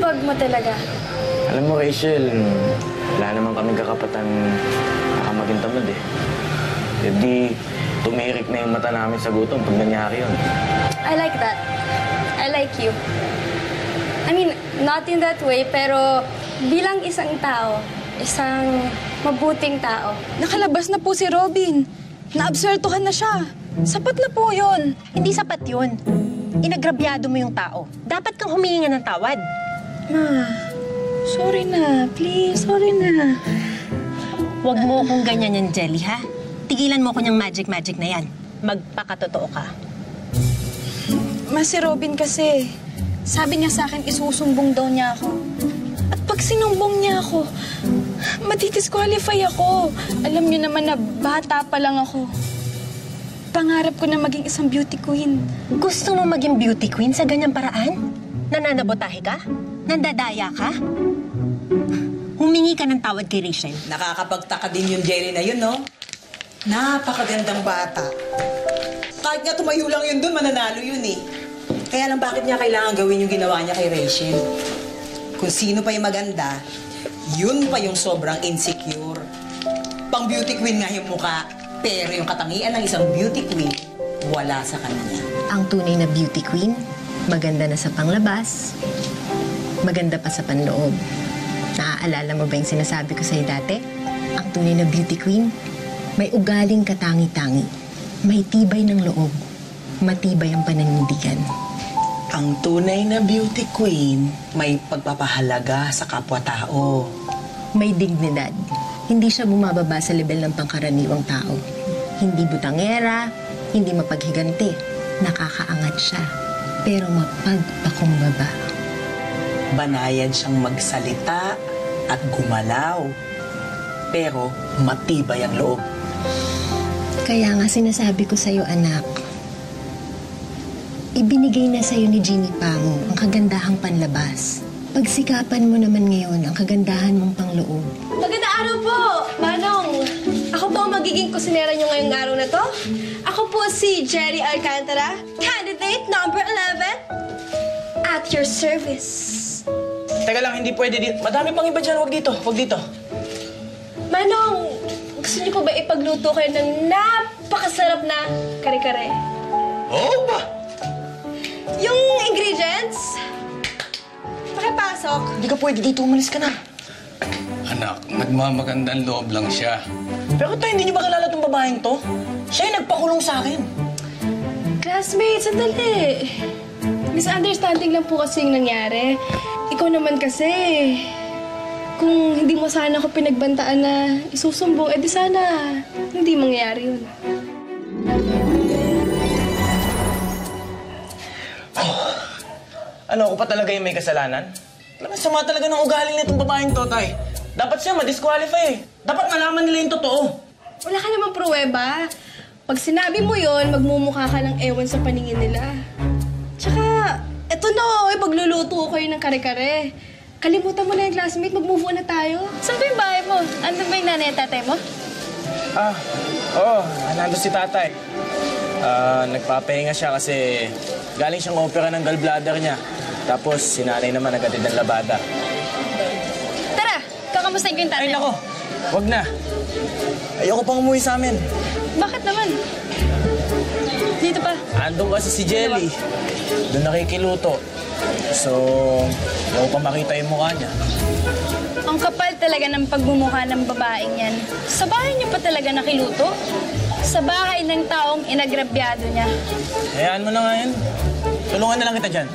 wag mo talaga. Alam mo, Rachel, wala naman kaming kakapatan maging tamad eh. E di, tumirik na yung mata namin sa gutom pag nangyari yun. I like that. I like you. I mean, not in that way, pero bilang isang tao, isang mabuting tao. Nakalabas na po si Robin. Naabsueltuhan na siya. Sapat na po yun. Hindi sapat yun. Inagrabyado mo yung tao. Dapat kang humingi ng tawad. Ma, sorry na. Please, sorry na. Huwag mo akong ganyan yan, Jelly, ha? Tigilan mo ko niyang magic na yan. Magpakatotoo ka. Ma, si Robin kasi, sabi niya sa akin isusumbong daw niya ako. At pag sinumbong niya ako, matidisqualify ako. Alam niyo naman na bata pa lang ako. Pangarap ko na maging isang beauty queen. Gusto mo maging beauty queen sa ganyang paraan? Nananabotahe ka? Nandadaya ka? Humingi ka ng tawad kay Rachel. Nakakapagtaka din yung Jelly na yun, no? Napakagandang bata. Kahit nga tumayo lang yun doon, mananalo yun eh. Kaya lang bakit niya kailangan gawin yung ginawa niya kay Rachel? Kung sino pa yung maganda, yun pa yung sobrang insecure. Pang beauty queen nga yung mukha, pero yung katangian ng isang beauty queen, wala sa kanya. Ang tunay na beauty queen, maganda na sa panglabas, maganda pa sa panloob. Naaalala mo ba yung sinasabi ko sa'yo dati? Ang tunay na beauty queen, may ugaling katangi-tangi, may tibay ng loob, matibay ang pananindigan. Ang tunay na beauty queen, may pagpapahalaga sa kapwa-tao. May dignidad. Hindi siya bumababa sa level ng pangkaraniwang tao. Hindi butangera, hindi mapaghiganti. Nakakaangat siya, pero mapagpakumbaba. Banayad siyang magsalita at gumalaw. Pero matibay ang loob. Kaya nga sinasabi ko sa'yo, anak, ibinigay na sa'yo ni Jimmy Pango ang kagandahang panlabas. Pagsikapan mo naman ngayon ang kagandahan mong pangloob. Magandang araw po, Manong. Ako po ang magiging kusinera niyo ngayong araw na to. Ako po si Jerry Alcantara, candidate number 11. At your service. Teka lang, hindi pwede dito. Madami pang iba dyan, wag dito, wag dito. Manong, gusto niyo po ba ipagluto kayo ng napakasarap na kare-kare? Oo ba? Yung ingredients, pakipasok. Hindi ka pwede dito, umalis ka na. Anak, nagmamagandang loob lang siya. Pero tayo, hindi niyo ba kilala tong babaeng to? Siya yung nagpakulong sa akin. Classmates, sandali. Misunderstanding lang po kasi yung nangyari. Ikaw naman kasi, kung hindi mo sana ako pinagbantaan na isusumbong, edi sana hindi mangyayari yun. Ano, ako pa talaga yung may kasalanan? Alam mo, sama talaga ng ugaling na itong babaeng to, tay. Dapat siya ma-disqualify eh. Dapat malaman nila yung totoo. Wala ka namang pruweba. Pag sinabi mo yon, magmumukha ka ng ewan sa paningin nila. Tsaka, eto na, pagluluto kayo ng kare-kare. Kalimutan mo na yung classmate, mag-move on na tayo. Saan ba yung bahay mo? Andun ba yung nanay at tatay mo? Oo, nandun si tatay. Nagpapahinga siya kasi galing siyang opera ng gallbladder niya. Tapos si nanay naman nagatid ng labada. Tara, kakamustahin ko yung tatay. Ay, nako, wag na. Ayoko pang umuwi sa amin. Bakit naman? Dito pa. Andun kasi si Jelly. Doon nakikiluto. So, ayaw pa makita yung mukha niya. Ang kapal talaga ng pagmumukha ng babaeng yan. Sa bahay niyo pa talaga nakiluto? Sa bahay ng taong inagrabyado niya. Hayaan mo na nga yun. Tulungan na lang kita dyan.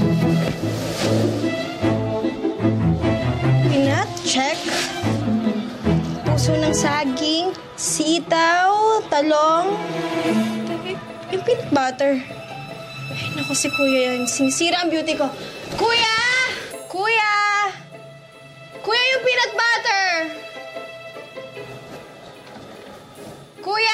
Peanut, check. Puso ng saging, sitaw, talong. Yung peanut butter. Ay, naku si Kuya yan. Sinisira ang beauty ko. Kuya! Kuya! Kuya, yung peanut butter! Kuya!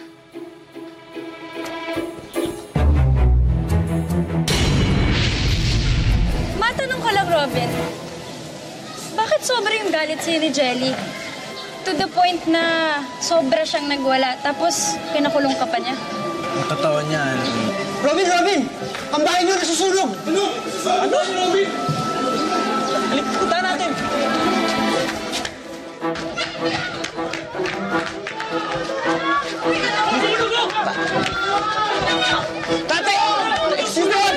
Matanong ko lang, Robin. Bakit sobra yung galit sa'yo ni Jelly? To the point na sobra siyang nagwala, tapos pinakulong ka pa niya. Ang totoo niyan. Robin! Ang bahay niyo nasusunog! Ano? Halika, punta natin! Tatay! Excuse me!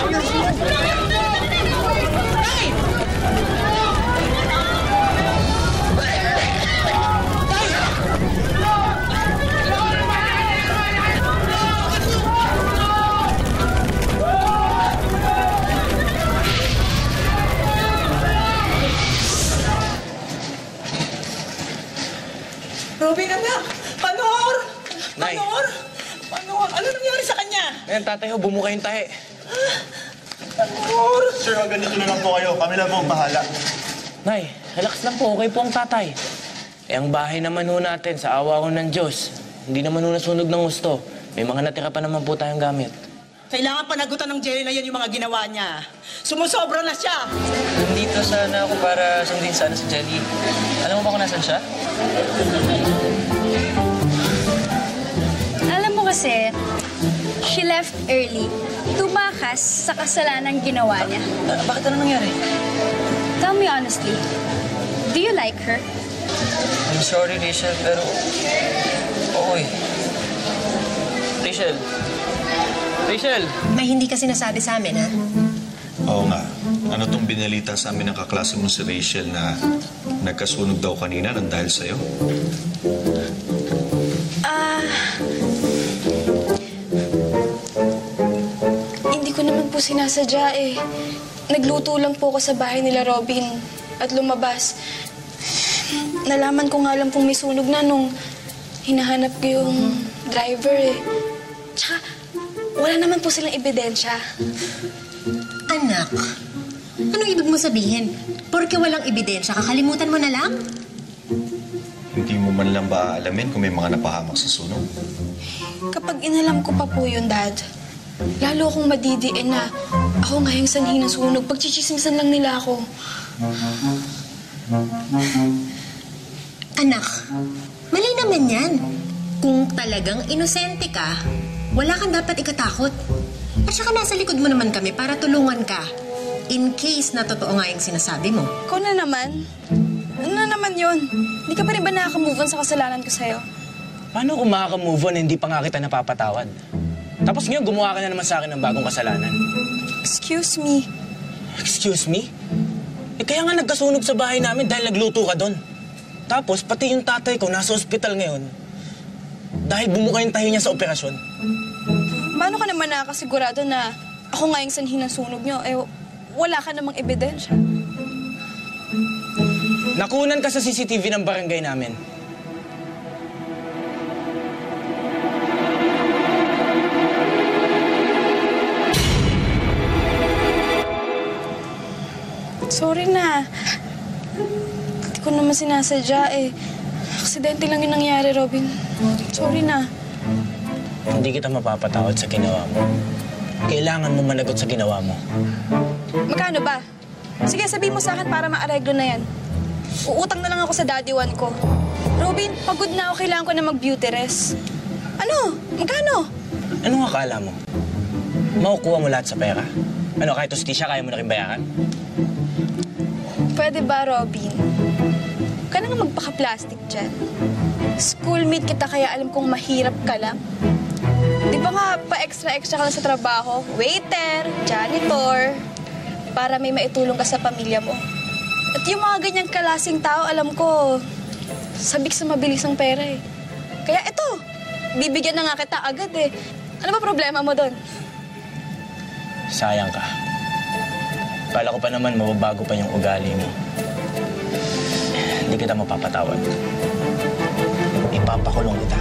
Robin, anak! Panor! Nay. Panor! Panor! Ano nangyari sa kanya? Ngayon, tatay, bumuka yung tahi. Panor! Sir, ganito na lang po kayo. Kami na po ang bahala. Nay, relax lang po. Okay po ang tatay. Eh, ang bahay naman ho natin, sa awa ko ng Diyos, hindi naman ho nasunog ng gusto. May mga natira pa naman po tayong gamit. Kailangan panagutan ng Jerry na yan yung mga ginawa niya. Sumusobra na siya! Nandito sana ako para sundin sana si Jelly. Alam mo ba kung nasan siya? Alam mo kasi, she left early. Tumakas sa kasalanang ginawa niya. Bakit ano nangyari? Tell me honestly, do you like her? I'm sorry, Rachel, pero... Oo eh. Rachel? Rachel! May hindi ka sinasabi sa amin, ha? Oo nga. Ano tong binalita sa amin ng kaklase mo si Rachel na nagkasunog daw kanina nang dahil sa'yo? Hindi ko naman po sinasadya eh. Nagluto lang po ako sa bahay nila Robin at lumabas. Nalaman ko nga lang pong may sunog na nung hinahanap ko yung driver eh. Tsaka, wala naman po silang ebidensya. Anak, anong ibig mo sabihin? Porke walang ebidensya, kakalimutan mo na lang? Hindi mo man lang ba aalamin kung may mga napahamak sa sunog? Kapag inalam ko pa po yun, Dad, lalo akong madidiin na ako nga yung sanhi ng sunog. Pagchichismisan lang nila ako. Anak, mali naman yan. Kung talagang inosente ka, wala kang dapat ikatakot. At saka nasa likod mo naman kami para tulungan ka. In case na totoo nga yung sinasabi mo. Ikaw na naman. Ano na naman yun? Hindi ka pa rin ba nakaka-move on sa kasalanan ko sa'yo? Paano kung makaka-move on, hindi pa nga kita napapatawad? Tapos ngayon, gumawa ka na naman sa akin ng bagong kasalanan. Excuse me. Excuse me? Eh kaya nga nagkasunog sa bahay namin dahil nagluto ka doon. Tapos, pati yung tatay ko nasa ospital ngayon dahil bumuka yung tahi niya sa operasyon. Paano ka naman nakakasigurado na ako nga yung sanhi ng sunog niyo? Eh, wala ka namang ebidensya. Nakunan ka sa CCTV ng barangay namin. Sorry na. Hindi ko naman sinasadya eh. Aksidente lang yung nangyari, Robin. Sorry na. Hindi kita mapapatawad sa ginawa mo. Kailangan mo managot sa ginawa mo. Magkano ba? Sige, sabihin mo sa akin para maareglo na yan. Uutang na lang ako sa daddy one ko. Robin, pagod na ako. Kailangan ko na mag-beauty rest. Ano? Magkano? Anong akala mo? Makukuha mo lahat sa pera? Ano, kahit hostisya, kaya mo na rin bayaran? Pwede ba, Robin? Huwag ka na nga magpaka-plastic dyan. Schoolmate kita kaya alam kong mahirap ka lang. Di ba nga pa-extra-extra ka lang sa trabaho? Waiter, janitor, para may maitulong ka sa pamilya mo. At yung mga ganyang klaseng tao, alam ko, sabik sa mabilis ang pera eh. Kaya eto, bibigyan na nga kita agad eh. Ano ba problema mo doon? Sayang ka. Kala ko pa naman mababago pa yung ugali mo. Hindi kita mapapatawad. Ipapakulong kita.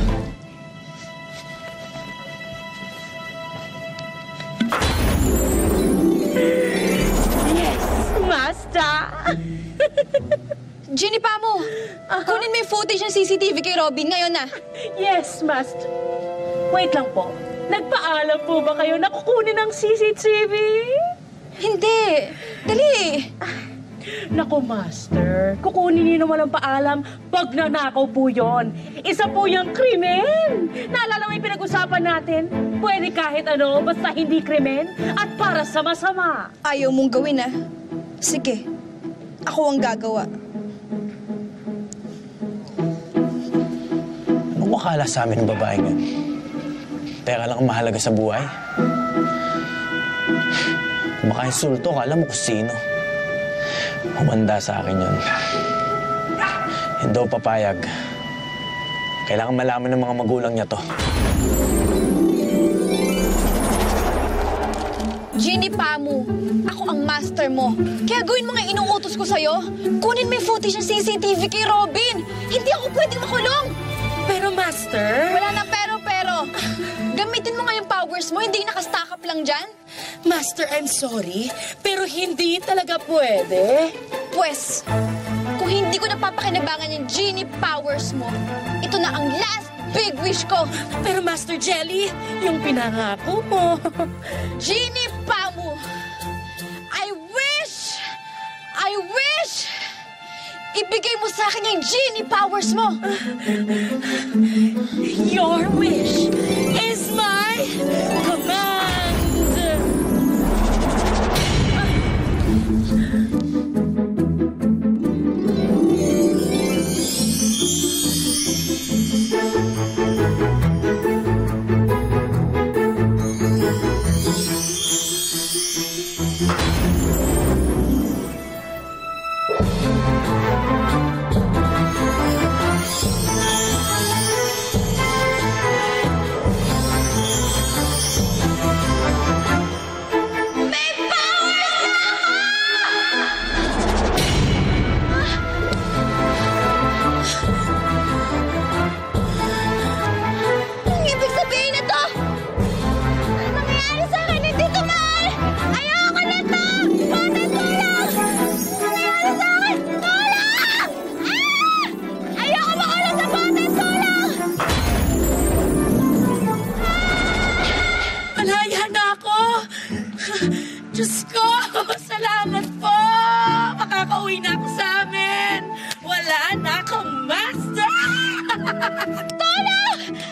Master! Ginny pa mo! Kunin mo yung footage ng CCTV kay Robin ngayon na. Yes, Master. Wait lang po. Nagpaalam po ba kayo na kukunin ng CCTV? Hindi. Dali. Naku, Master. Kukunin niyo naman ang paalam pag nanakaw po yon. Isa po yung krimen. Naalala mo yung pinag-usapan natin? Pwede kahit ano, basta hindi krimen at para sama-sama. Ayaw mong gawin ah. Sige. ako ang gagawa. Anong akala sa amin ng babaeng yan? Pera lang ang mahalaga sa buhay? Kung makainsulto ka, alam mo kung sino. Humanda sa akin yun. Hindi ako papayag. Kailangan malaman ng mga magulang niya to. Ginny Pamu, ako ang master mo. Kaya gawin mo nga inuutos ko sa'yo. Kunin mo yung footage ng CCTV kay Robin. Hindi ako pwedeng makulong. Pero, Master... Wala na pero. Gamitin mo nga yung powers mo, hindi nakastack up lang dyan. Master, I'm sorry, pero hindi talaga pwede. Pwes, kung hindi ko napapakinabangan yung genie powers mo, ito na ang last big wish ko. Pero Master Jelly, yung pinangako mo. Genie Pamu, I wish, ibigay mo sa akin yung genie powers mo. Your wish is my command. Diyos ko, salamat po! Makakauwi na ako sa amin! Wala na akong master! Tulong!